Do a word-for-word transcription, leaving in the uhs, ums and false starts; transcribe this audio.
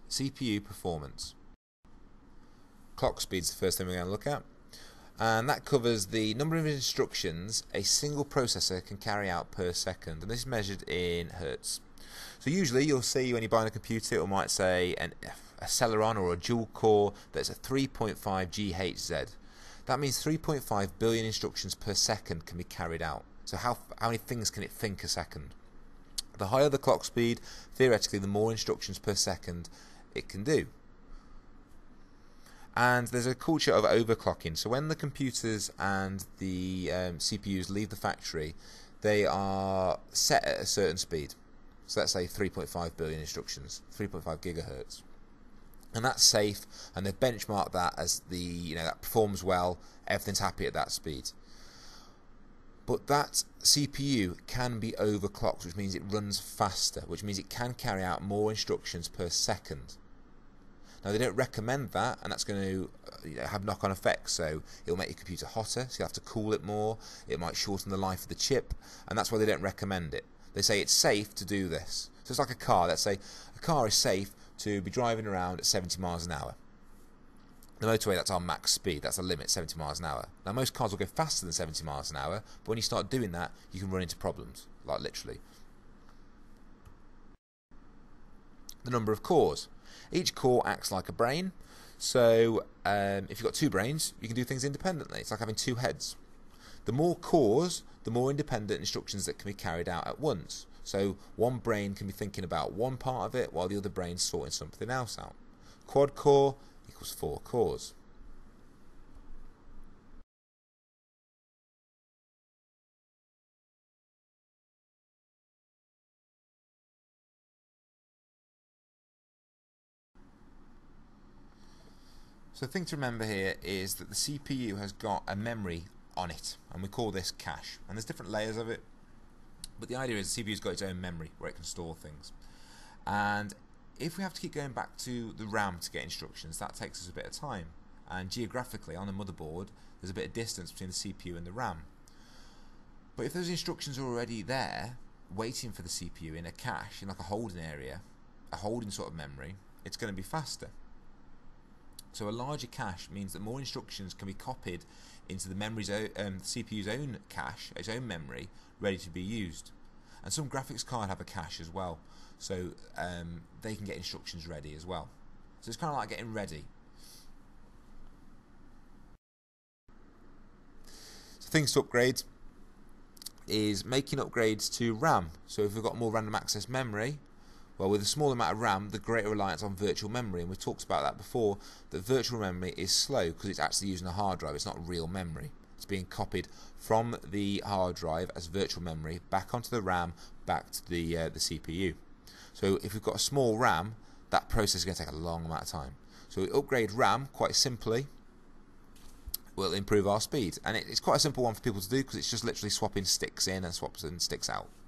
C P U performance. Clock speed is the first thing we're going to look at, and that covers the number of instructions a single processor can carry out per second, and this is measured in hertz. So usually you'll see when you're buying a computer, it might say an, a Celeron or a dual core that's a three point five gigahertz. That means three point five billion instructions per second can be carried out. So how, how many things can it think a second? The higher the clock speed, theoretically the more instructions per second it can do. And there's a culture of overclocking. So when the computers and the um, C P Us leave the factory, they are set at a certain speed. So let's say three point five billion instructions, three point five gigahertz. And that's safe, and they've benchmarked that as the, you know, that performs well, everything's happy at that speed. But that C P U can be overclocked, which means it runs faster, which means it can carry out more instructions per second. Now they don't recommend that, and that's going to you know, have knock-on effects. So it'll make your computer hotter, so you have to cool it more. It might shorten the life of the chip, and that's why they don't recommend it. They say it's safe to do this. So it's like a car. Let's say a car is safe to be driving around at seventy miles an hour. The motorway, that's our max speed, that's the limit, seventy miles an hour. Now most cars will go faster than seventy miles an hour, but when you start doing that, you can run into problems, like literally. The number of cores. Each core acts like a brain, so um, if you've got two brains, you can do things independently. It's like having two heads. The more cores, the more independent instructions that can be carried out at once. So one brain can be thinking about one part of it, while the other brain's sorting something else out. Quad core equals four cores. So the thing to remember here is that the C P U has got a memory on it, and we call this cache. And there's different layers of it, but the idea is the C P U's got its own memory where it can store things. And if we have to keep going back to the RAM to get instructions, that takes us a bit of time. And geographically, on the motherboard, there's a bit of distance between the C P U and the RAM. But if those instructions are already there, waiting for the C P U in a cache, in like a holding area, a holding sort of memory, it's going to be faster. So a larger cache means that more instructions can be copied into the memory's own, um, the C P U's own cache, its own memory, ready to be used. And some graphics cards have a cache as well, so um, they can get instructions ready as well. So it's kind of like getting ready. So things to upgrade is making upgrades to RAM. So if we've got more random access memory, well, with a small amount of RAM, the greater reliance on virtual memory, and we've talked about that before, that virtual memory is slow because it's actually using a hard drive, it's not real memory. It's being copied from the hard drive as virtual memory back onto the RAM, back to the, uh, the C P U. So if we've got a small RAM, that process is going to take a long amount of time. So we upgrade RAM quite simply, will improve our speed. And it, it's quite a simple one for people to do because it's just literally swapping sticks in and swaps and sticks out.